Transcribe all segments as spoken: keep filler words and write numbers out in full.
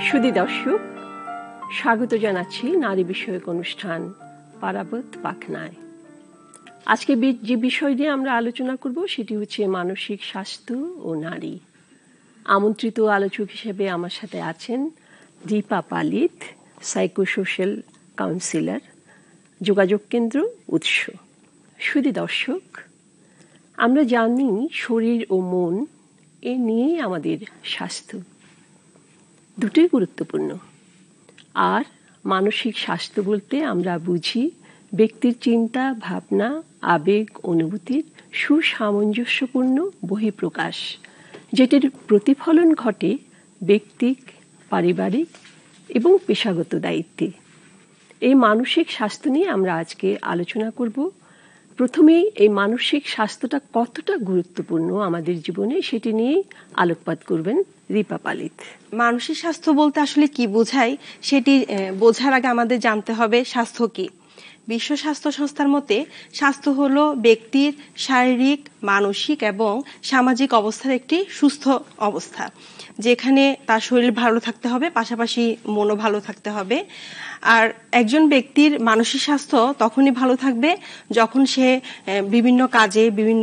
সুধী দর্শক, স্বাগত জানাচ্ছি নারী বিষয়ক অনুষ্ঠান পারাবত পাখনায়। আজকে যে বিষয় নিয়ে আমরা আলোচনা করব সেটি হচ্ছে মানসিক স্বাস্থ্য ও নারী। আমন্ত্রিত আলোচক হিসেবে আমার সাথে আছেন দীপা পালিত, সাইকোসোশ্যাল কাউন্সিলর, যোগাযোগ কেন্দ্র উৎস। সুধী দর্শক, আমরা জানি শরীর ও মন এ নিয়েই আমাদের স্বাস্থ্য, দুটোই গুরুত্বপূর্ণ। আর মানসিক স্বাস্থ্য বলতে আমরা বুঝি ব্যক্তির চিন্তা, ভাবনা, আবেগ, অনুভূতির সুসামঞ্জস্যপূর্ণ বহিঃপ্রকাশ, যেটির প্রতিফলন ঘটে ব্যক্তিক, পারিবারিক এবং পেশাগত দায়িত্বে। এই মানসিক স্বাস্থ্য নিয়ে আমরা আজকে আলোচনা করব। প্রথমেই এই মানসিক স্বাস্থ্যটা কতটা গুরুত্বপূর্ণ আমাদের জীবনে সেটি নিয়েই আলোকপাত করবেন দীপা পালিত। মানসিক স্বাস্থ্য বলতে আসলে কি বোঝায় সেটি বোঝার আগে আমাদের জানতে হবে স্বাস্থ্য কি। বিশ্ব স্বাস্থ্য সংস্থার মতে স্বাস্থ্য হলো ব্যক্তির শারীরিক, মানসিক এবং সামাজিক অবস্থার একটি সুস্থ অবস্থা, যেখানে তার শরীর ভালো থাকতে হবে, পাশাপাশি মনও ভালো থাকতে হবে। আর একজন ব্যক্তির মানসিক স্বাস্থ্য তখনই ভালো থাকবে যখন সে বিভিন্ন কাজে, বিভিন্ন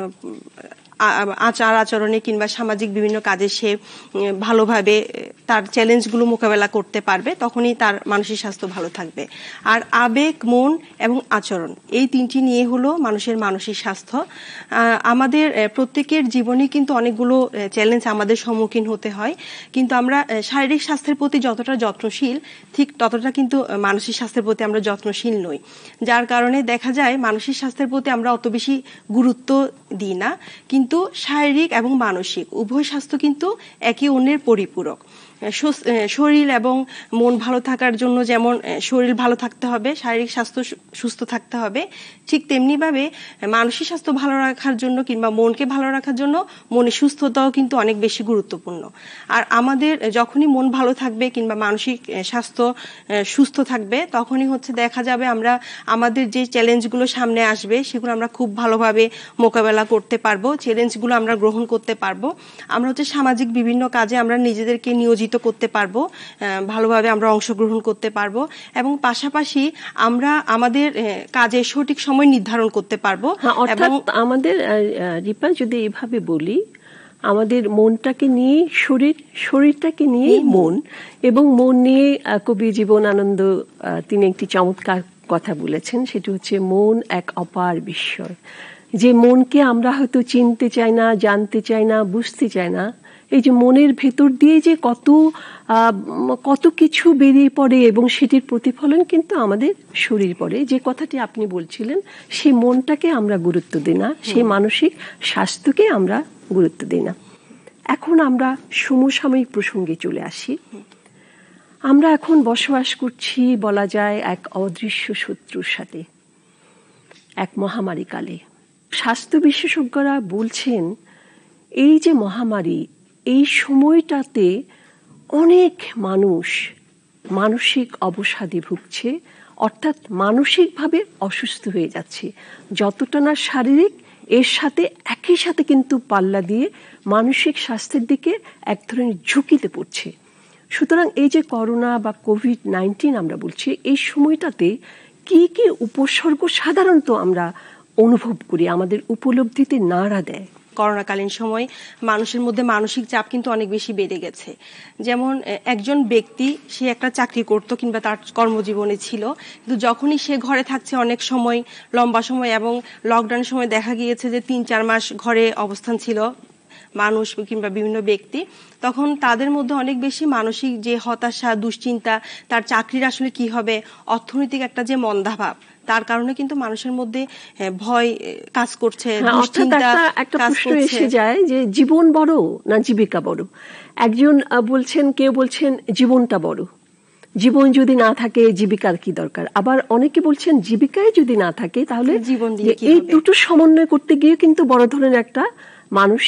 আচার আচরণে কিংবা সামাজিক বিভিন্ন কাজে সে ভালোভাবে তার চ্যালেঞ্জগুলো মোকাবেলা করতে পারবে, তখনই তার মানসিক স্বাস্থ্য ভালো থাকবে। আর আবেগ, মন এবং আচরণ, এই তিনটি নিয়ে হলো মানুষের মানসিক স্বাস্থ্য। আমাদের প্রত্যেকের জীবনে কিন্তু অনেকগুলো চ্যালেঞ্জ আমাদের সম্মুখীন হতে হয়, কিন্তু আমরা শারীরিক স্বাস্থ্যের প্রতি যতটা যত্নশীল, ঠিক ততটা কিন্তু মানসিক স্বাস্থ্যের প্রতি আমরা যত্নশীল নই। যার কারণে দেখা যায় মানসিক স্বাস্থ্যের প্রতি আমরা অত বেশি গুরুত্ব দিই না, কিন্তু শারীরিক এবং মানসিক উভয় স্বাস্থ্য কিন্তু একে অন্যের পরিপূরক। শরীর এবং মন ভালো থাকার জন্য যেমন শরীর ভালো থাকতে হবে, শারীরিক স্বাস্থ্য সুস্থ থাকতে হবে, ঠিক তেমনি ভাবে মানসিক স্বাস্থ্য ভালো রাখার জন্য কিংবা মনকে ভালো রাখার জন্য মনের সুস্থতাও কিন্তু অনেক বেশি গুরুত্বপূর্ণ। আর আমাদের যখনই মন ভালো থাকবে কিংবা মানসিক স্বাস্থ্য সুস্থ থাকবে, তখনই হচ্ছে দেখা যাবে আমরা আমাদের যে চ্যালেঞ্জগুলো সামনে আসবে সেগুলো আমরা খুব ভালোভাবে মোকাবেলা করতে পারবো, চ্যালেঞ্জগুলো আমরা গ্রহণ করতে পারবো। আমরা হচ্ছে সামাজিক বিভিন্ন কাজে আমরা নিজেদেরকে নিয়োজিত করতে পারবো, ভালোভাবে আমরা অংশগ্রহণ করতে পারবো এবং পাশাপাশি আমরা আমাদের কাজের সঠিক সময় নির্ধারণ করতে পারবো। এবং আমাদের রিপা, যদি এভাবে বলি, আমাদের মনটাকে নিয়ে শরীর, শরীরটাকে নিয়ে মন, এবং মন নিয়ে কবি জীবনানন্দ তিনি একটি চমৎকার কথা বলেছেন, সেটি হচ্ছে মন এক অপার বিস্ময়। যে মনকে আমরা হয়তো চিনতে চাই না, জানতে চাই না, বুঝতে চাই না, এই যে মনের ভেতর দিয়ে যে কত কত কিছু বেরিয়ে পড়ে এবং সেটির প্রতিফলন কিন্তু আমাদের শরীর পড়ে। যে কথাটি আপনি বলছিলেন, সেই মনটাকে আমরা গুরুত্ব দিই না, সেই মানসিক স্বাস্থ্যকে আমরা গুরুত্ব দিই না। এখন আমরা সমসাময়িক প্রসঙ্গে চলে আসি। আমরা এখন বসবাস করছি বলা যায় এক অদৃশ্য শত্রুর সাথে, এক মহামারী কালে। স্বাস্থ্য বিশেষজ্ঞরা বলছেন এই যে মহামারী, এই সময়টাতে অনেক মানুষ মানসিক অবসাদে ভুগছে, অর্থাৎ মানসিকভাবে অসুস্থ হয়ে যাচ্ছে। যতটা না শারীরিক, এর সাথে একই সাথে কিন্তু পাল্লা দিয়ে মানসিক স্বাস্থ্যের দিকে এক ধরনের ঝুঁকিতে পড়ছে। সুতরাং এই যে করোনা বা কোভিড নাইন্টিন আমরা বলছি, এই সময়টাতে কি কি উপসর্গ সাধারণত আমরা অনুভব করি, আমাদের উপলব্ধিতে নাড়া দেয়? করোনাকালীন সময় মানুষের মধ্যে মানসিক চাপ কিন্তু অনেক বেশি বেড়ে গেছে। যেমন একজন ব্যক্তি, সে একটা চাকরি করত কিংবা তার কর্মজীবনে ছিল, কিন্তু যখনই সে ঘরে থাকছে অনেক সময়, লম্বা সময়, এবং লকডাউনের সময় দেখা গিয়েছে যে তিন চার মাস ঘরে অবস্থান ছিল মানুষ কিংবা বিভিন্ন ব্যক্তি, তখন তাদের মধ্যে অনেক বেশি মানসিক যে হতাশা, দুশ্চিন্তা, তার চাকরির আসলে কি হবে, অর্থনৈতিক একটা যে মন্দাভাব, তার কারণে কিন্তু মানুষের মধ্যে ভয় কাজ করছে, দুশ্চিন্তা কাজ করছে। এসে যায় যে জীবন বড় না জীবিকা বড়। একজন বলছেন, কেউ বলছেন জীবনটা বড়, জীবন যদি না থাকে জীবিকার কি দরকার। আবার অনেকে বলছেন জীবিকায় যদি না থাকে তাহলে জীবন দিয়ে, এই দুটো সমন্বয় করতে গিয়ে কিন্তু বড় ধরনের একটা মানসিক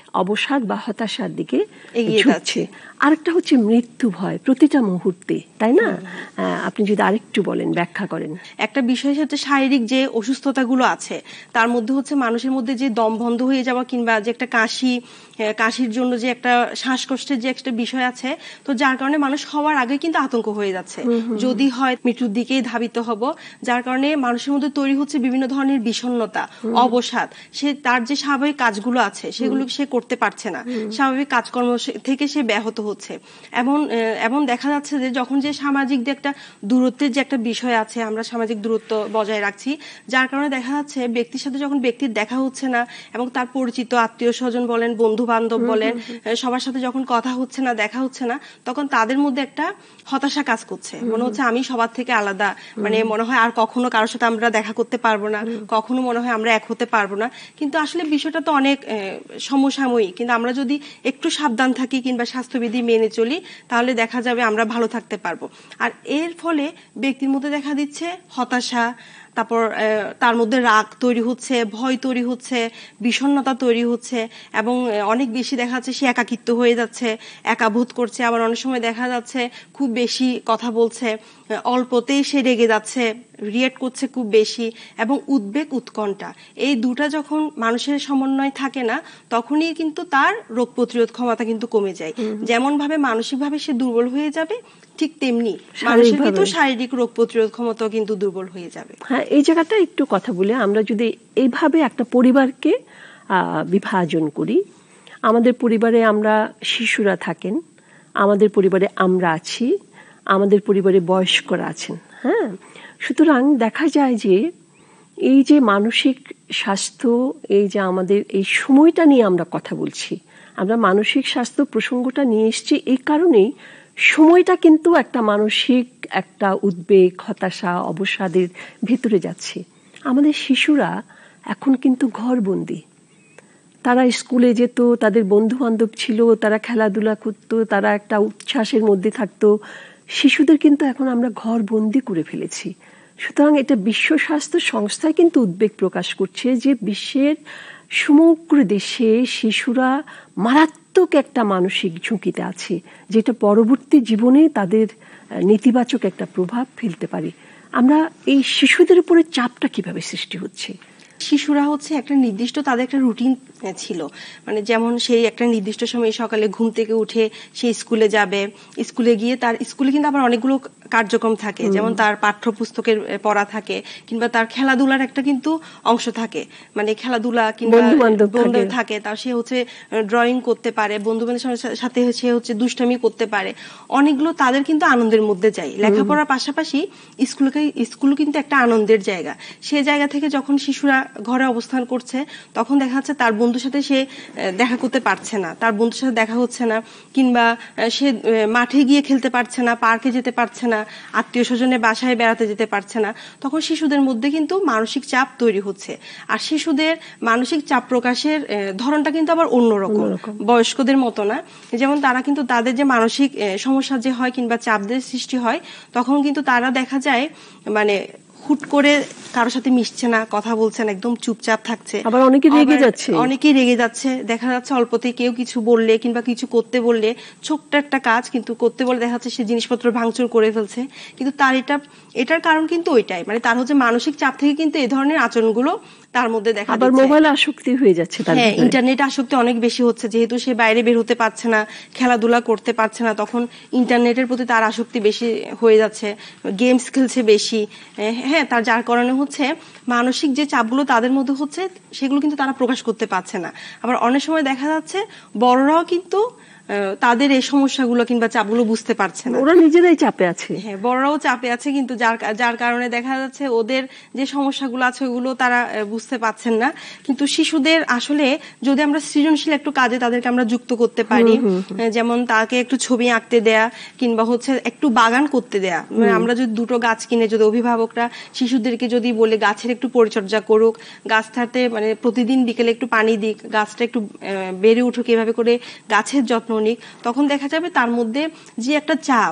অবসাদ বা হতাশার দিকে এগিয়ে ঝুঁকছে। আরেকটা হচ্ছে মৃত্যু ভয় প্রতিটা মুহূর্তে, তাই না? আপনি যদি আরেকটু বলেন, ব্যাখ্যা করেন। একটা বিষয় হচ্ছে শারীরিক যে অসুস্থতাগুলো আছে তার মধ্যে হচ্ছে মানুষের মধ্যে যে দম বন্ধ হয়ে যাওয়া কিংবা যে একটা কাশি, কাশির জন্য যে একটা শ্বাসকষ্টের যে একটা বিষয় আছে, তো যার কারণে মানুষ হওয়ার আগে কিন্তু আতঙ্ক হয়ে যাচ্ছে, যদি হয় মৃত্যুর দিকেই ধাবিত হব। যার কারণে মানুষের মধ্যে তৈরি হচ্ছে বিভিন্ন ধরনের বিষণ্ণতা, অবসাদ, সে তার যে স্বাভাবিক কাজগুলো আছে সেগুলো সে করতে পারছে না, স্বাভাবিক কাজকর্ম থেকে সে ব্যাহত হচ্ছে। এমন এমন দেখা যাচ্ছে যে যখন যে সামাজিক যে একটা দূরত্বের যে একটা বিষয় আছে, আমরা সামাজিক দূরত্ব বজায় রাখছি, যার কারণে দেখা যাচ্ছে ব্যক্তির সাথে যখন ব্যক্তির দেখা হচ্ছে না এবং তার পরিচিত আত্মীয় স্বজন বলেন, বন্ধু বান্ধব বলেন, সবার সাথে যখন কথা হচ্ছে না, দেখা হচ্ছে না, তখন তাদের মধ্যে একটা হতাশা কাজ করছে। মনে হচ্ছে আমি সবার থেকে আলাদা, মানে মনে হয় আর কখনো কারোর সাথে আমরা দেখা করতে পারবো না, কখনো মনে হয় আমরা এক হতে পারবো না। কিন্তু আসলে বিষয়টা তো অনেক সমসাময়িক, কিন্তু আমরা যদি একটু সাবধান থাকি কিংবা স্বাস্থ্যবিধি মেনে চলি তাহলে দেখা যাবে আমরা ভালো থাকতে পারবো। আর এর ফলে ব্যক্তির মধ্যে দেখা দিচ্ছে হতাশা, তারপর তার মধ্যে রাগ তৈরি হচ্ছে, ভয় তৈরি হচ্ছে, বিষণ্ণতা তৈরি হচ্ছে এবং অনেক বেশি দেখা যাচ্ছে সে একাকিত্ব হয়ে যাচ্ছে, একা বোধ করছে। আবার অনেক সময় দেখা যাচ্ছে খুব বেশি কথা বলছে, অল্পতেই সে রেগে যাচ্ছে, রিয়েক্ট করছে খুব বেশি, এবং উদ্বেগ উৎকণ্ঠা, এই দুটা যখন মানুষের সমন্বয় থাকে না তখনই কিন্তু তার রোগ প্রতিরোধ ক্ষমতা কিন্তু কমে যায়। যেমন ভাবে মানসিকভাবে সে দুর্বল হয়ে যাবে, ঠিক তেমনি মানুষের কিন্তু শারীরিক রোগ প্রতিরোধ ক্ষমতা কিন্তু দুর্বল হয়ে যাবে। হ্যাঁ, এই জায়গাটা একটু কথা বলে আমরা যদি এইভাবে একটা পরিবারকে বিভাজন করি, আমাদের পরিবারে আমরা শিশুরা থাকেন, আমাদের পরিবারে আমরা আছি, আমাদের পরিবারে বয়স্করা আছেন। হ্যাঁ, সুতরাং দেখা যায় যে এই যে মানসিক স্বাস্থ্য, এই যে আমাদের এই সময়টা নিয়ে আমরা কথা বলছি, আমরা মানসিক স্বাস্থ্য প্রসঙ্গটা নিয়ে এসেছি এই কারণেই, সময়টা কিন্তু একটা মানসিক একটা উদ্বেগ, হতাশা, অবসাদের ভেতরে যাচ্ছে। আমাদের শিশুরা এখন কিন্তু ঘরবন্দি, তারা স্কুলে যেত, তাদের বন্ধু বান্ধব ছিল, তারা খেলাধুলা করতো, তারা একটা উচ্ছ্বাসের মধ্যে থাকতো। শিশুদের কিন্তু এখন আমরা ঘরবন্দি করে ফেলেছি। সুতরাং এটা বিশ্ব স্বাস্থ্য সংস্থায় কিন্তু উদ্বেগ প্রকাশ করছে যে বিশ্বের সমগ্র দেশে শিশুরা মারাত্মক একটা মানসিক ঝুঁকিতে আছে, যেটা পরবর্তী জীবনে তাদের নেতিবাচক একটা প্রভাব ফেলতে পারে। আমরা এই শিশুদের উপরে চাপটা কিভাবে সৃষ্টি হচ্ছে? শিশুরা হচ্ছে একটা নির্দিষ্ট তাদের একটা রুটিন ছিল, মানে যেমন সেই একটা নির্দিষ্ট সময় সকালে ঘুম থেকে উঠে সে স্কুলে যাবে, স্কুলে গিয়ে তার স্কুলে কিন্তু আবার অনেকগুলো কার্যক্রম থাকে, যেমন তার পাঠ্যপুস্তকের পড়া থাকে কিংবা তার খেলাধুলার একটা কিন্তু অংশ থাকে, মানে খেলাধুলা কিংবা বন্ধু থাকে, তার সে হচ্ছে ড্রয়িং করতে পারে, বন্ধু বান্ধবের সাথে সে হচ্ছে দুষ্টামি করতে পারে, অনেকগুলো তাদের কিন্তু আনন্দের মধ্যে যায়। লেখাপড়ার পাশাপাশি স্কুলকে স্কুল কিন্তু একটা আনন্দের জায়গা। সে জায়গা থেকে যখন শিশুরা ঘরে অবস্থান করছে তখন দেখা যাচ্ছে তার বন্ধুর সাথে সে দেখা করতে পারছে না, তার বন্ধুর সাথে দেখা হচ্ছে না, কিংবা সে মাঠে গিয়ে খেলতে পারছে না, পার্কে যেতে পারছে না, আত্মীয় স্বজনের বাসায় বেড়াতে যেতে পারছে না, তখন শিশুদের মধ্যে কিন্তু মানসিক চাপ তৈরি হচ্ছে। আর শিশুদের মানসিক চাপ প্রকাশের ধরনটা কিন্তু আবার অন্যরকম, বয়স্কদের মতো না। যেমন তারা কিন্তু তাদের যে মানসিক সমস্যা যে হয় কিংবা চাপদের সৃষ্টি হয়, তখন কিন্তু তারা দেখা যায় মানে হুট করে কারোর সাথে মিশছে না, কথা বলছে না, একদম চুপচাপ থাকছে। আবার অনেকে রেগে যাচ্ছে, অনেকেই রেগে যাচ্ছে। দেখা যাচ্ছে অল্পতেই কেউ কিছু বললে কিংবা কিছু করতে বললে, ছোট্ট একটা কাজ কিন্তু করতে বলে দেখা যাচ্ছে সে জিনিসপত্র ভাঙচুর করে ফেলছে। কিন্তু তার এটা এটার কারণ কিন্তু ওইটাই, মানে তার হচ্ছে মানসিক চাপ থেকে কিন্তু এই ধরনের আচরণগুলো তার মধ্যে দেখা দিচ্ছে। আবার মোবাইল আসক্তি হয়ে যাচ্ছে, হ্যাঁ, ইন্টারনেট আসক্তি অনেক বেশি হচ্ছে, যেহেতু সে বাইরে বের হতে পারছে না, খেলাধুলা করতে পারছে না, তখন ইন্টারনেটের প্রতি তার আসক্তি বেশি হয়ে যাচ্ছে, গেমস খেলছে বেশি। হ্যাঁ, তার যার কারণে হচ্ছে মানসিক যে চাপগুলো তাদের মধ্যে হচ্ছে সেগুলো কিন্তু তারা প্রকাশ করতে পারছে না। আবার অনেক সময় দেখা যাচ্ছে বড়রাও কিন্তু তাদের এই সমস্যাগুলো কিংবা চাপগুলো বুঝতে পারছে না, ওরা নিজেরাই চাপে আছে। হ্যাঁ, বড়রাও চাপে আছে, কিন্তু যার যার কারণে দেখা যাচ্ছে ওদের যে সমস্যাগুলো আছে ওগুলো তারা বুঝতে পারছেন না। কিন্তু শিশুদের আসলে যদি আমরা সৃজনশীল একটু কাজে তাদেরকে আমরা যুক্ত করতে পারি, যেমন তাকে একটু ছবি আঁকতে দেয়া কিংবা হচ্ছে একটু বাগান করতে দেয়া, মানে আমরা যদি দুটো গাছ কিনে যদি অভিভাবকরা শিশুদেরকে যদি বলে গাছের একটু পরিচর্যা করুক, গাছটাতে মানে প্রতিদিন বিকেলে একটু পানি দিক, গাছটা একটু বেড়ে উঠুক, এভাবে করে গাছের যত্ন নিক, তখন দেখা যাবে তার মধ্যে যে একটা চাপ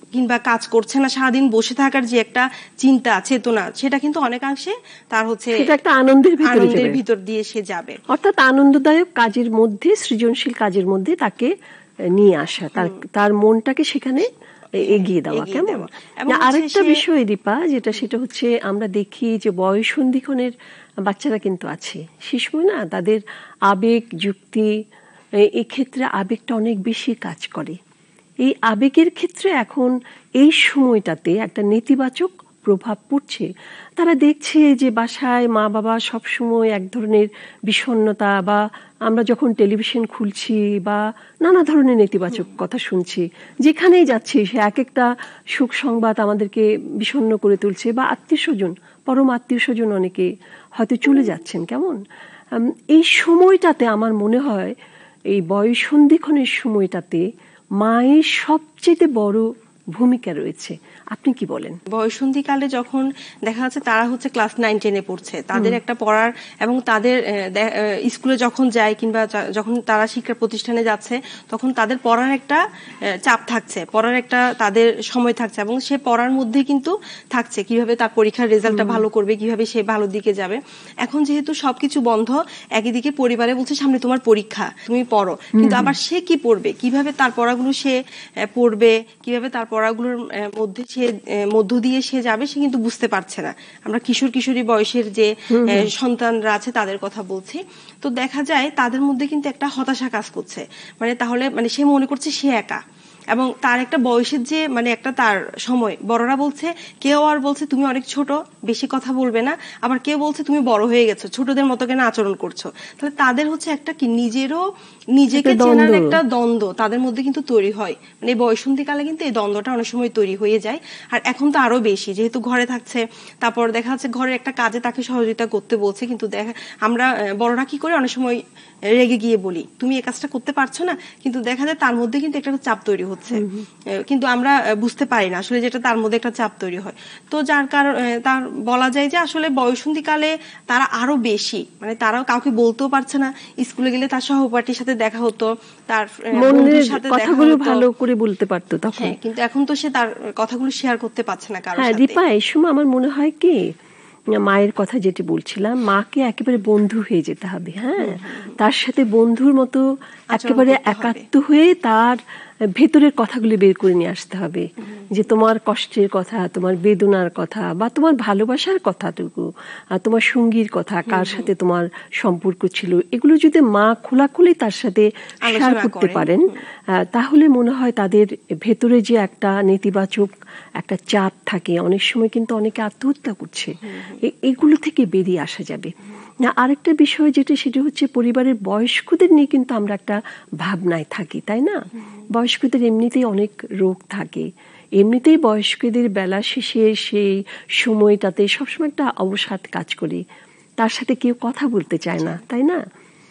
কিংবা কাজ করছে না, সারাদিন বসে থাকার যে একটা চিন্তা চেতনা, সেটা কিন্তু অনেকাংশে তার হচ্ছে সেটা একটা আনন্দের ভিতরে আনন্দের যাবে। ভিতর দিয়ে সে যাবে। অর্থাৎ আনন্দদায়ক কাজের মধ্যে, সৃজনশীল কাজের মধ্যে তাকে নিয়ে আসা, তার তার মনটাকে সেখানে এগিয়ে দেওয়া। এগিয়ে কেমন দেওয়া। এবং না, হচ্ছে আরেকটা সে- বিষয় দীপা, যেটা সেটা হচ্ছে আমরা দেখি যে বয়ঃসন্ধিক্ষণের বাচ্চারা কিন্তু আছে, শিশু না, তাদের আবেগ যুক্তি এ- এক্ষেত্রে আবেগটা অনেক বেশি কাজ করে। এই আবেগের ক্ষেত্রে এখন এই সময়টাতে একটা নেতিবাচক প্রভাব পড়ছে। তারা দেখছে যে বাসায় মা বাবা সব সময় এক ধরনের বিষণ্ণতা, বা আমরা যখন টেলিভিশন খুলছি বা নানা ধরনের নেতিবাচক কথা শুনছি, যেখানেই যাচ্ছি সে এক একটা সুখ সংবাদ আমাদেরকে বিষণ্ণ করে তুলছে, বা আত্মীয় স্বজন, পরম আত্মীয় স্বজন অনেকে হয়তো চলে যাচ্ছেন। কেমন উম, এই সময়টাতে আমার মনে হয় এই বয়ঃসন্ধিক্ষণের সময়টাতে মায়ের সবচেয়ে বড় ভূমিকা রয়েছে। আপনি কি বলেন? বয়ঃসন্ধিকালে যখন দেখা যাচ্ছে তারা হচ্ছে ক্লাস নাইন টেনে পড়ছে, তাদের একটা পড়ার এবং তাদের আহ, দে- আহ, স্কুলে যখন যায় কিংবা যা- যখন তারা শিক্ষা প্রতিষ্ঠানে যাচ্ছে, তখন তাদের পড়ার একটা আহ, চাপ থাকছে, পড়ার একটা তাদের সময় থাকছে, এবং সে পড়ার মধ্যে কিন্তু থাকছে কিভাবে তার পরীক্ষার রেজাল্টটা ভালো করবে, কিভাবে সে ভালো দিকে যাবে। এখন যেহেতু সবকিছু বন্ধ, একদিকে পরিবারে বলছে সামনে তোমার পরীক্ষা, তুমি পড়ো, কিন্তু আবার সে কি পড়বে, কিভাবে তার পড়াগুলো সে আহ, পড়বে, কিভাবে তার পড়াগুলোর আহ, মধ্যে সে আহ, মধ্য দিয়ে সে যাবে, সে কিন্তু বুঝতে পারছে না। আমরা কিশোর কিশোরী বয়সের যে আহ, সন্তানরা আছে তাদের কথা বলছি, তো দেখা যায় তাদের মধ্যে কিন্তু একটা হতাশা কাজ করছে। মানে তাহলে মানে সে মনে করছে সে একা, এবং তার একটা বয়সের যে মানে একটা তার সময়, বড়রা বলছে, কেউ আর বলছে তুমি অনেক ছোট, বেশি কথা বলবে না, আবার কেউ বলছে তুমি বড় হয়ে গেছো, ছোটদের মতো কেন আচরণ করছো। তাহলে তাদের হচ্ছে একটা কি নিজেরও নিজেকে একটা চেনার দ্বন্দ্ব। একটা দ্বন্দ্ব তাদের মধ্যে কিন্তু তৈরি হয়। মানে বয়ঃসন্ধিকালে কিন্তু এই দ্বন্দ্বটা অনেক সময় তৈরি হয়ে যায়। আর এখন তো আরো বেশি, যেহেতু ঘরে থাকছে, তারপর দেখা যাচ্ছে ঘরের একটা কাজে তাকে সহযোগিতা করতে বলছে, কিন্তু দেখা আমরা আহ, বড়রা কি করে অনেক সময় রেগে গিয়ে বলি তুমি এই কাজটা করতে পারছো না, কিন্তু দেখা যায় তার মধ্যে কিন্তু একটা চাপ তৈরি হচ্ছে, কিন্তু আমরা আহ, বুঝতে পারি না আসলে যেটা তার মধ্যে একটা চাপ তৈরি হয়। তো যার কারণ আহ, তার বলা যায় যে আসলে বয়ঃসন্ধিকালে তারা আরো বেশি, মানে তারাও কাউকে বলতেও পারছে না, স্কুলে গেলে তার সহপাঠীর সাথে দেখা হতো, তার আহ, বন্ধুর মনের সাথে দেখা কথাগুলো হতো, ভালো করে বলতে পারতো তখন। হ্যাঁ, কিন্তু এখন তো সে তার কথাগুলো শেয়ার করতে পারছে না কারোর হ্যাঁ সাথে। দীপা, এই সময় আমার মনে হয় কি, মায়ের কথা যেটি বলছিলাম, মাকে একেবারে বন্ধু হয়ে যেতে হবে। হ্যাঁ, তার সাথে বন্ধুর মতো একেবারে করতে হবে। একাত্ম হয়ে তার ভেতরের কথাগুলি বের করে নিয়ে আসতে হবে, যে তোমার কষ্টের কথা, তোমার বেদনার কথা, বা তোমার ভালোবাসার কথাটুকু, আর তোমার সঙ্গীর কথা, কার সাথে তোমার সম্পর্ক ছিল, এগুলো যদি মা খোলাখুলি তার সাথে শেয়ার আলোচনা করতে করেন, পারেন, আহ, তাহলে মনে হয় তাদের ভেতরে যে একটা নেতিবাচক একটা চাপ থাকে, অনেক সময় কিন্তু অনেকে আত্মহত্যা করছে, এ- এগুলো থেকে বেরিয়ে আসা যাবে। না, আরেকটা বিষয় যেটা, সেটা হচ্ছে পরিবারের বয়স্কদের নিয়ে কিন্তু আমরা একটা ভাবনায় থাকি, তাই না? বয়স্কদের এমনিতেই অনেক রোগ থাকে, এমনিতেই বয়স্কদের বেলা শেষে সেই সময়টাতে সবসময় একটা অবসাদ কাজ করে, তার সাথে কেউ কথা বলতে চায় না, তাই না?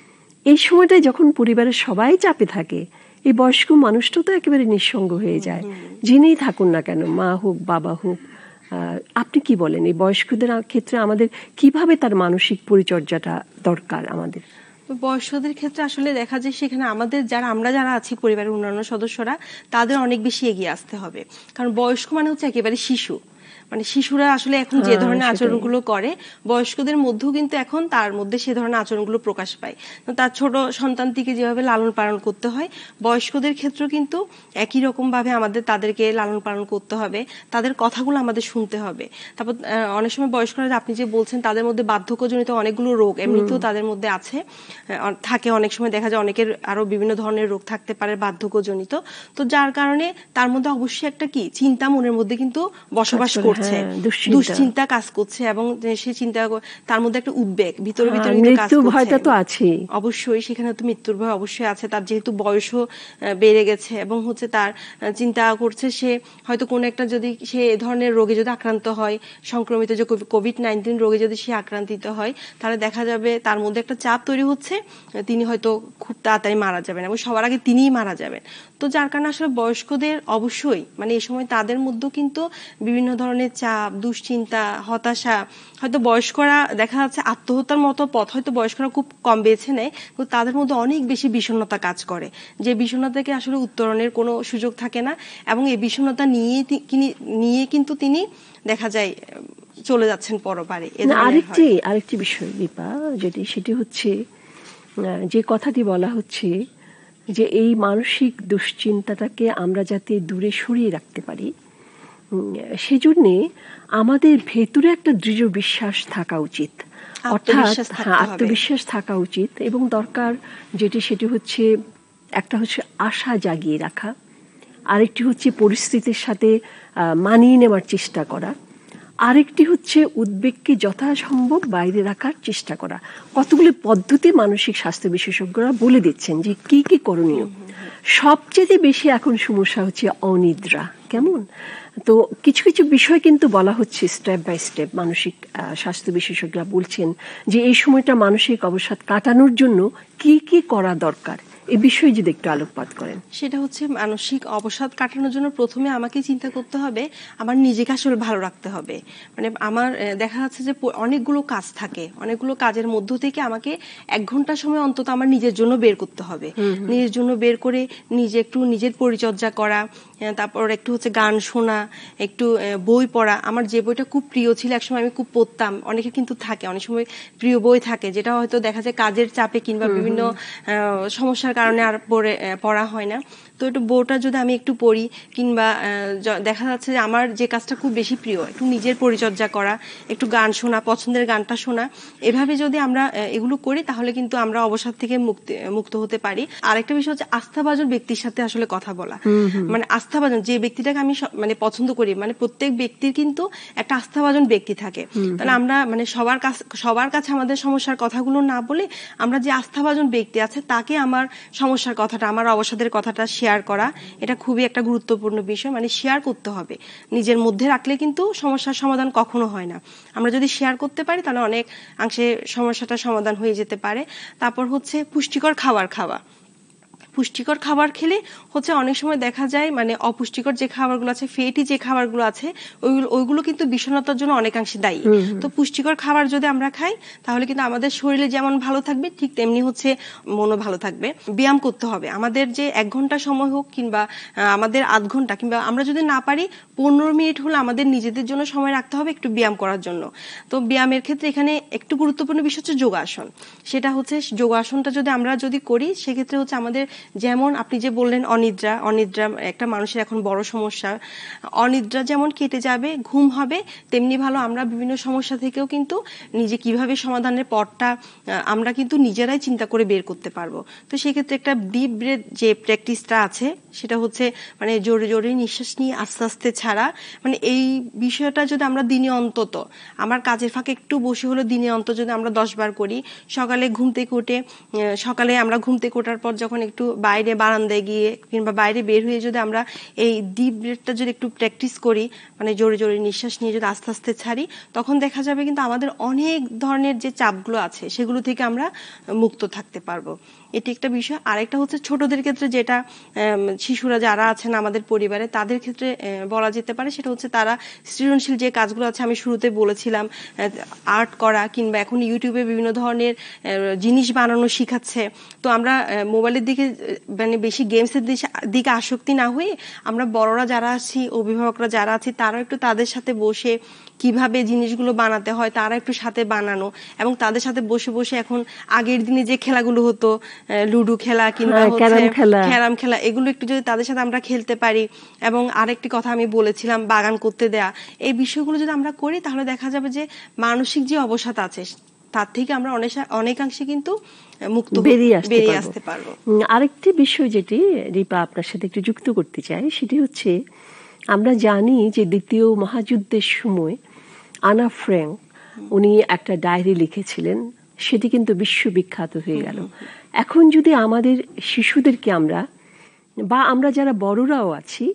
এই সময়টায় যখন পরিবারের সবাই চাপে থাকে, এই বয়স্ক মানুষটা তো একেবারে নিঃসঙ্গ হয়ে যায়, যিনিই থাকুন না কেন, মা হোক বাবা হোক। আহ, আপনি কি বলেন, এই বয়স্কদের ক্ষেত্রে আমাদের কিভাবে তার মানসিক পরিচর্যাটা দরকার আমাদের? তো বয়স্কদের ক্ষেত্রে আসলে দেখা যায় সেখানে আমাদের যারা আমরা যারা আছি পরিবারের অন্যান্য সদস্যরা, তাদের অনেক বেশি এগিয়ে আসতে হবে। কারণ বয়স্ক মানে হচ্ছে একেবারে শিশু, মানে শিশুরা আসলে এখন যে হ্যাঁ, ধরনের সেটাই। আচরণগুলো করে, বয়স্কদের মধ্যেও কিন্তু এখন তার মধ্যে সে ধরনের আচরণগুলো প্রকাশ পায়। তো তার ছোট সন্তানটিকে যেভাবে লালন পালন করতে হয়, বয়স্কদের ক্ষেত্রেও কিন্তু একই রকম ভাবে আমাদের তাদেরকে লালন পালন করতে হবে, তাদের কথাগুলো আমাদের শুনতে হবে। তারপর আহ, অনেক সময় বয়স্করা আপনি যে বলছেন তাদের মধ্যে বার্ধক্যজনিত অনেকগুলো রোগ এমনিতেও তাদের মধ্যে আছে, আহ, থাকে, অনেক সময় দেখা যায় অনেকের আরো বিভিন্ন ধরনের রোগ থাকতে পারে বার্ধক্যজনিত। তো যার কারণে তার মধ্যে অবশ্যই একটা কি চিন্তা মনের মধ্যে কিন্তু বসবাস আসলে, করছে, হ্যাঁ, দুশ্চিন্তা। দুশ্চিন্তা কাজ করছে, এবং সে চিন্তা তার মধ্যে একটা উদ্বেগ ভিতরে ভিতরে হ্যাঁ, কিন্তু কাজ মৃত্যুর করছে। ভয়টা তো আছেই। অবশ্যই সেখানে তো মৃত্যুর ভয় অবশ্যই আছে, তার যেহেতু বয়সও আহ, বেড়ে গেছে, এবং হচ্ছে তার আহ, চিন্তা করছে সে হয়তো কোনো একটা যদি সে এ ধরনের রোগে যদি আক্রান্ত হয়, সংক্রমিত যে কোভিড নাইন্টিন রোগে যদি সে আক্রান্তিত হয়, তাহলে দেখা যাবে তার মধ্যে একটা চাপ তৈরি হচ্ছে, তিনি হয়তো খুব তাড়াতাড়ি মারা যাবেন, এবং সবার আগে তিনিই মারা যাবেন। তো যার কারণে আসলে বয়স্কদের অবশ্যই মানে এই সময় তাদের মধ্যেও কিন্তু বিভিন্ন ধরনের ধরনের চাপ, দুশ্চিন্তা, হতাশা, হয়তো বয়স্করা দেখা যাচ্ছে আত্মহত্যার মতো পথ হয়তো বয়স্করা খুব কম বেছে নেয়, কিন্তু তাদের মধ্যে অনেক বেশি বিষণ্ণতা কাজ করে, যে বিষণ্ণতাকে আসলে উত্তরণের কোনো সুযোগ থাকে না, এবং এই বিষণ্ণতা নিয়ে নিয়ে কিন্তু তিনি দেখা যায় চলে যাচ্ছেন পরপারে। আরেকটি আরেকটি বিষয় দীপা, যেটি সেটি হচ্ছে যে কথাটি বলা হচ্ছে যে এই মানসিক দুশ্চিন্তাটাকে আমরা যাতে দূরে সরিয়ে রাখতে পারি, সেজন্যে আমাদের ভেতরে একটা দৃঢ় বিশ্বাস থাকা উচিত, অর্থাৎ আত্মবিশ্বাস থাকা উচিত, এবং দরকার যেটি সেটি হচ্ছে একটা হচ্ছে আশা জাগিয়ে রাখা, আরেকটি হচ্ছে পরিস্থিতির সাথে মানিয়ে নেওয়ার চেষ্টা করা, আরেকটি হচ্ছে উদ্বেগকে যথাসম্ভব বাইরে রাখার চেষ্টা করা। কতগুলি পদ্ধতি মানসিক স্বাস্থ্য বিশেষজ্ঞরা বলে দিচ্ছেন যে কি কি করণীয়। সবচেয়ে বেশি এখন সমস্যা হচ্ছে অনিদ্রা, কেমন? তো কিছু কিছু বিষয় কিন্তু বলা হচ্ছে স্টেপ বাই স্টেপ, মানসিক স্বাস্থ্য বিশেষজ্ঞরা বলছেন যে এই সময়টা মানসিক অবসাদ কাটানোর জন্য কি কি করা দরকার, এই বিষয়ে যদি একটু আলোকপাত করেন। সেটা হচ্ছে মানসিক অবসাদ কাটানোর জন্য প্রথমে আমাকে চিন্তা করতে হবে আমার নিজেকে আসলে ভালো রাখতে হবে। মানে আমার দেখা যাচ্ছে যে অনেকগুলো কাজ থাকে, অনেকগুলো কাজের মধ্য থেকে আমাকে এক ঘন্টা সময় অন্তত আমার নিজের জন্য বের করতে হবে। নিজের জন্য বের করে নিজে একটু নিজের পরিচর্যা করা, তারপর একটু হচ্ছে গান শোনা, একটু বই পড়া। আমার যে বইটা খুব প্রিয় ছিল একসময় আমি খুব পড়তাম, অনেকের কিন্তু থাকে অনেক সময় প্রিয় বই থাকে যেটা হয়তো দেখা যায় কাজের চাপে কিংবা বিভিন্ন সমস্যার কারণে আর পড়ে পড়া হয় না, তো একটু বইটা যদি আমি একটু পড়ি, কিংবা দেখা যাচ্ছে যে আমার যে কাজটা খুব বেশি প্রিয় একটু নিজের পরিচর্যা করা, একটু গান শোনা, পছন্দের গানটা শোনা, এভাবে যদি আমরা এগুলো করি তাহলে কিন্তু আমরা অবসাদ থেকে মুক্তি মুক্ত হতে পারি। আরেকটা বিষয় হচ্ছে আস্থাভাজন ব্যক্তির সাথে আসলে কথা বলা। মানে আস্থাভাজন যে ব্যক্তিটাকে আমি মানে পছন্দ করি, মানে প্রত্যেক ব্যক্তির কিন্তু একটা আস্থাভাজন ব্যক্তি থাকে, তাহলে আমরা মানে সবার কাছে সবার কাছে আমাদের সমস্যার কথাগুলো না বলে আমরা যে আস্থাভাজন ব্যক্তি আছে তাকে আমার সমস্যার কথাটা, আমার অবসাদের কথাটা শেয়ার করা, এটা খুবই একটা গুরুত্বপূর্ণ বিষয়। মানে শেয়ার করতে হবে, নিজের মধ্যে রাখলে কিন্তু সমস্যার সমাধান কখনো হয় না। আমরা যদি শেয়ার করতে পারি তাহলে অনেক অংশে সমস্যাটা সমাধান হয়ে যেতে পারে। তারপর হচ্ছে পুষ্টিকর খাবার খাওয়া। পুষ্টিকর খাবার খেলে হচ্ছে অনেক সময় দেখা যায় মানে অপুষ্টিকর যে খাবারগুলো আছে, ফেটি যে খাবারগুলো আছে, ওইগুলো ওইগুলো কিন্তু বিষণ্ণতার জন্য অনেকাংশে দায়ী। তো পুষ্টিকর খাবার যদি আমরা খাই তাহলে কিন্তু আমাদের শরীরে যেমন ভালো থাকবে ঠিক তেমনি হচ্ছে মনও ভালো থাকবে। ব্যায়াম করতে হবে, আমাদের যে এক ঘন্টা সময় হোক কিংবা আমাদের আধ ঘন্টা কিংবা আমরা যদি না পারি পনেরো মিনিট হলে আমাদের নিজেদের জন্য সময় রাখতে হবে একটু ব্যায়াম করার জন্য। তো ব্যায়ামের ক্ষেত্রে এখানে একটু গুরুত্বপূর্ণ বিষয় হচ্ছে যোগাসন। সেটা হচ্ছে যোগাসনটা যদি আমরা যদি করি সেক্ষেত্রে হচ্ছে আমাদের, যেমন আপনি যে বললেন অনিদ্রা, অনিদ্রা একটা মানুষের এখন বড় সমস্যা, অনিদ্রা যেমন কেটে যাবে, ঘুম হবে, তেমনি ভালো আমরা বিভিন্ন সমস্যা থেকেও কিন্তু নিজে কিভাবে সমাধানের পথটা আমরা কিন্তু নিজেরাই চিন্তা করে বের করতে পারবো। তো সেক্ষেত্রে একটা ডিপ ব্রেথ যে প্র্যাকটিসটা আছে সেটা হচ্ছে মানে জোরে জোরে নিঃশ্বাস নিয়ে আস্তে আস্তে ছাড়া, মানে এই বিষয়টা যদি আমরা দিনে অন্তত, আমার কাজের ফাঁকে একটু বসে হলো দিনে অন্তত যদি আমরা দশ বার করি, সকালে ঘুম থেকে উঠে সকালে আমরা ঘুম থেকে ওঠার পর যখন একটু বাইরে বারান্দায় গিয়ে কিংবা বাইরে বের হয়ে যদি আমরা এই ডিপ ব্রেথটা যদি একটু প্র্যাকটিস করি, মানে জোরে জোরে নিঃশ্বাস নিয়ে যদি আস্তে আস্তে ছাড়ি, তখন দেখা যাবে কিন্তু আমাদের অনেক ধরনের যে চাপগুলো আছে সেগুলো থেকে আমরা মুক্ত থাকতে পারবো। এটি একটা বিষয়। আরেকটা হচ্ছে ছোটদের ক্ষেত্রে, যেটা শিশুরা যারা আছেন আমাদের পরিবারে তাদের ক্ষেত্রে বলা যেতে পারে, সেটা হচ্ছে তারা সৃজনশীল যে কাজগুলো আছে, আমি শুরুতে বলেছিলাম আর্ট করা কিংবা এখন ইউটিউবে বিভিন্ন ধরনের জিনিস বানানো শিখাচ্ছে। তো আমরা মোবাইলের দিকে মানে বেশি গেমসের দিকে আসক্তি না হয়ে আমরা বড়রা যারা আছি, অভিভাবকরা যারা আছি, তারাও একটু তাদের সাথে বসে কিভাবে জিনিসগুলো বানাতে হয় তারা একটু সাথে বানানো, এবং তাদের সাথে বসে বসে এখন আগের দিনে যে খেলাগুলো হতো লুডো খেলা কিংবা ক্যারাম খেলা, এগুলো একটু যদি তাদের সাথে আমরা খেলতে পারি, এবং আরেকটি কথা আমি বলেছিলাম বাগান করতে দেয়া, এই বিষয়গুলো যদি আমরা করি তাহলে দেখা যাবে যে মানসিক যে অবসাদ আছে তার থেকে আমরা অনেক অনেকাংশে কিন্তু মুক্ত বেরিয়ে আসতে পারবো। আরেকটি বিষয় যেটি রিপা আপনার সাথে একটু যুক্ত করতে চাই, সেটি হচ্ছে আমরা জানি যে দ্বিতীয় মহাযুদ্ধের সময় আনা ফ্র্যাঙ্ক উনি একটা ডায়েরি লিখেছিলেন, সেটি কিন্তু বিশ্ববিখ্যাত হয়ে গেল। এখন যদি আমাদের শিশুদেরকে আমরা বা আমরা যারা বড়রাও আছি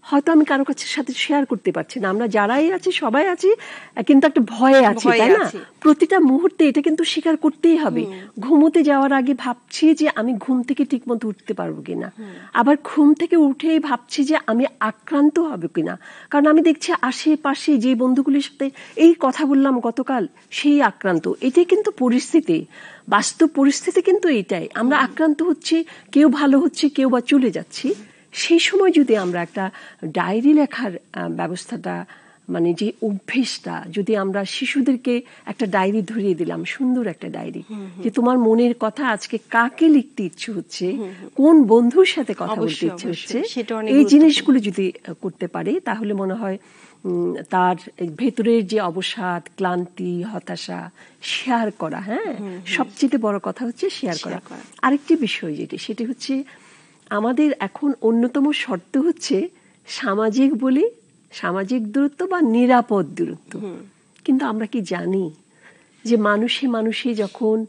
হয়তো আমি কারো কাছে সাথে শেয়ার করতে পারছি না। আমরা যারাই আছি সবাই আছি, কিন্তু একটা ভয়ে আছি, তাই না? প্রতিটা মুহূর্তে এটা কিন্তু স্বীকার করতেই হবে। ঘুমোতে যাওয়ার আগে ভাবছি যে আমি ঘুম থেকে ঠিক মতো উঠতে পারবো কিনা, আবার ঘুম থেকে উঠেই ভাবছি যে আমি আক্রান্ত হবে কিনা। কারণ আমি দেখছি আশেপাশে যে বন্ধুগুলির সাথে এই কথা বললাম গতকাল, সেই আক্রান্ত। এটাই কিন্তু পরিস্থিতি, বাস্তব পরিস্থিতি কিন্তু এটাই। আমরা আক্রান্ত হচ্ছি, কেউ ভালো হচ্ছে, কেউ বা চলে যাচ্ছি। সেই সময় যদি আমরা একটা ডায়েরি লেখার ব্যবস্থাটা, মানে যে অভ্যেসটা, যদি আমরা শিশুদেরকে একটা ডায়েরি ধরিয়ে দিলাম, সুন্দর একটা ডায়েরি, যে তোমার মনের কথা আজকে কাকে লিখতে ইচ্ছে হচ্ছে, কোন বন্ধুর সাথে কথা বলতে ইচ্ছে হচ্ছে, এই জিনিসগুলো যদি করতে পারে, তাহলে মনে হয় তার ভেতরের যে অবসাদ, ক্লান্তি, হতাশা শেয়ার করা, হ্যাঁ, সবচেয়ে বড় কথা হচ্ছে শেয়ার করা। আরেকটি বিষয় যেটি, সেটি হচ্ছে আমাদের এখন অন্যতম শর্ত হচ্ছে সামাজিক বলি সামাজিক দূরত্ব বা নিরাপদ দূরত্ব। কিন্তু আমরা কি জানি যে মানুষে মানুষে যখন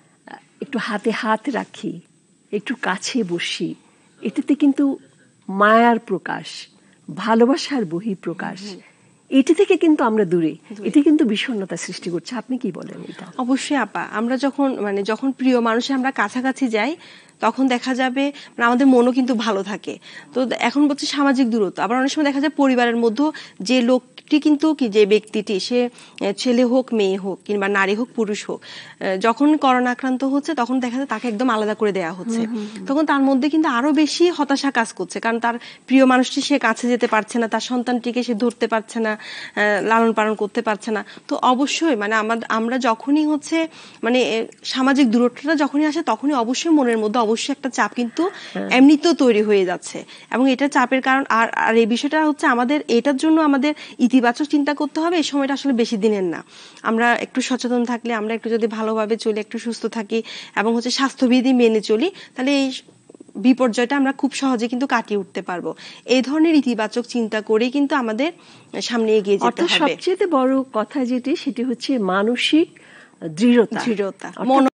একটু হাতে হাত রাখি, একটু কাছে বসি, এটাতে কিন্তু মায়ার প্রকাশ, ভালোবাসার বহিঃপ্রকাশ। এটি থেকে কিন্তু আমরা দূরে, এটি কিন্তু বিষণ্ণতা সৃষ্টি করছে। আপনি কি বলেন এটা? অবশ্যই আপা, আমরা যখন মানে যখন প্রিয় মানুষের আমরা কাছাকাছি যাই, তখন দেখা যাবে আমাদের মনও কিন্তু ভালো থাকে। তো এখন বলছে সামাজিক দূরত্ব, আবার অনেক সময় দেখা যায় পরিবারের মধ্যে যে লোকটি কিন্তু কি, যে ব্যক্তিটি, সে ছেলে হোক মেয়ে হোক কিংবা নারী হোক পুরুষ হোক, যখন করোনা আক্রান্ত হচ্ছে তখন দেখা যায় তাকে একদম আলাদা করে দেওয়া হচ্ছে। তখন তার মধ্যে কিন্তু আরো বেশি হতাশা কাজ করছে, কারণ তার প্রিয় মানুষটি সে কাছে যেতে পারছে না, তার সন্তানটিকে সে ধরতে পারছে না, লালন পালন করতে পারছে না। তো অবশ্যই মানে আমরা যখনই হচ্ছে মানে সামাজিক দূরত্বটা যখনই আসে, তখনই অবশ্যই মনের মধ্যে অবশ্যই একটা চাপ কিন্তু এমনিতেও তৈরি হয়ে যাচ্ছে। এবং এটা চাপের কারণ। আর আর এই বিষয়টা হচ্ছে আমাদের এটার জন্য আমাদের ইতিবাচক চিন্তা করতে হবে। এই সময়টা আসলে বেশি দিনের না। আমরা একটু সচেতন থাকলে, আমরা একটু যদি ভালোভাবে চলি, একটু সুস্থ থাকি এবং হচ্ছে স্বাস্থ্যবিধি মেনে চলি, তাহলে এই বিপর্যয়টা আমরা খুব সহজে কিন্তু কাটিয়ে উঠতে পারবো। এই ধরনের ইতিবাচক চিন্তা করেই কিন্তু আমাদের সামনে এগিয়ে যেতে হবে। সবচেয়ে বড় কথা যেটি, সেটি হচ্ছে মানসিক দৃঢ়তা, দৃঢ়তা,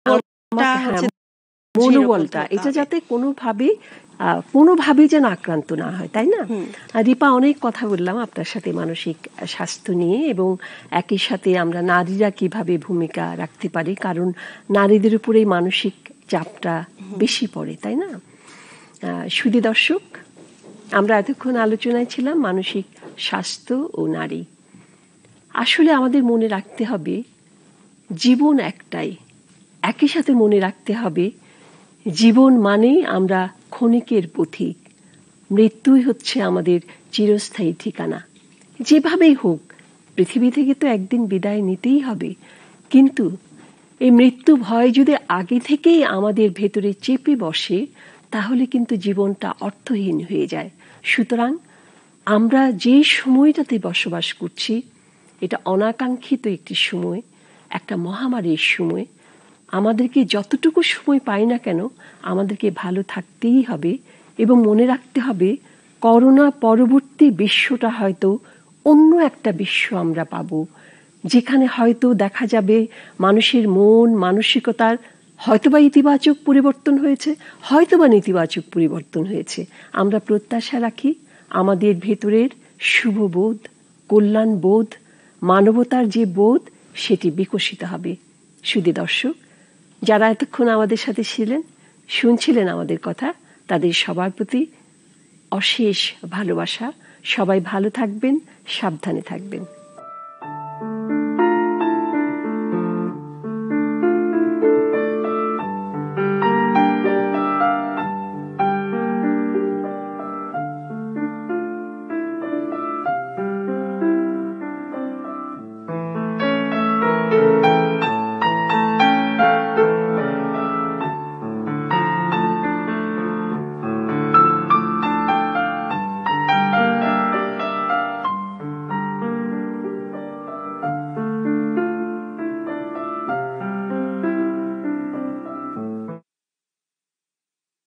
মনোবলটা, এটা যাতে কোনোভাবে কোনোভাবে যেন আক্রান্ত না হয়, তাই না? দীপা, অনেক কথা বললাম আপনার সাথে মানসিক স্বাস্থ্য নিয়ে, এবং একই সাথে আমরা নারীরা কিভাবে ভূমিকা রাখতে পারি, কারণ নারীদের উপরেই মানসিক চাপটা বেশি পড়ে, তাই না? সুধী দর্শক, আমরা এতক্ষণ আলোচনায় ছিলাম মানসিক স্বাস্থ্য ও নারী। আসলে আমাদের মনে রাখতে হবে জীবন একটাই, একই সাথে মনে রাখতে হবে জীবন মানেই আমরা ক্ষণিকের পথিক, মৃত্যুই হচ্ছে আমাদের চিরস্থায়ী ঠিকানা। যেভাবেই হোক পৃথিবী থেকে তো একদিন বিদায় নিতেই হবে, কিন্তু এই মৃত্যু ভয় যদি আগে থেকেই আমাদের ভেতরে চেপে বসে, তাহলে কিন্তু জীবনটা অর্থহীন হয়ে যায়। সুতরাং আমরা যে সময়টাতে বসবাস করছি, এটা অনাকাঙ্ক্ষিত একটি সময়, একটা মহামারীর সময়। আমাদেরকে যতটুকু সময় পাই না কেন, আমাদেরকে ভালো থাকতেই হবে এবং মনে রাখতে হবে করোনা পরবর্তী বিশ্বটা হয়তো অন্য একটা বিশ্ব আমরা পাবো, যেখানে হয়তো দেখা যাবে মানুষের মন মানসিকতার হয়তোবা ইতিবাচক পরিবর্তন হয়েছে, হয়তোবা নেতিবাচক পরিবর্তন হয়েছে। আমরা প্রত্যাশা রাখি আমাদের ভেতরের শুভবোধ, কল্যাণবোধ, মানবতার যে বোধ, সেটি বিকশিত হবে। সুধী দর্শক, যারা এতক্ষণ আমাদের সাথে ছিলেন, শুনছিলেন আমাদের কথা, তাদের সবার প্রতি অশেষ ভালোবাসা। সবাই ভালো থাকবেন, সাবধানে থাকবেন।